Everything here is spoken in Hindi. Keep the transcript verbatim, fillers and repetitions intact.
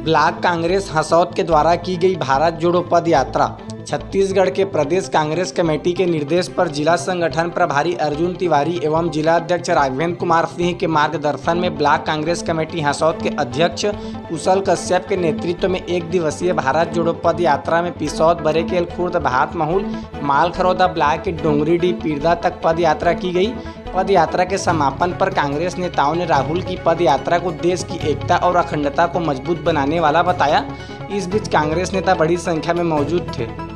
ब्लॉक कांग्रेस हसौद के द्वारा की गई भारत जोड़ो पद यात्रा। छत्तीसगढ़ के प्रदेश कांग्रेस कमेटी के निर्देश पर जिला संगठन प्रभारी अर्जुन तिवारी एवं जिला अध्यक्ष राघवेंद्र कुमार सिंह के मार्गदर्शन में ब्लॉक कांग्रेस कमेटी हसौद के अध्यक्ष कुशल कश्यप के नेतृत्व में एक दिवसीय भारत जोड़ो पद यात्रा में पिसौद, बरेकेल, खुर्द, भात महूल, मालखरौदा ब्लॉक के डोंगरीडीह, पीरदा तक पद यात्रा की गई। पद यात्रा के समापन पर कांग्रेस नेताओं ने राहुल की पद यात्रा को देश की एकता और अखंडता को मजबूत बनाने वाला बताया। इस बीच कांग्रेस नेता बड़ी संख्या में मौजूद थे।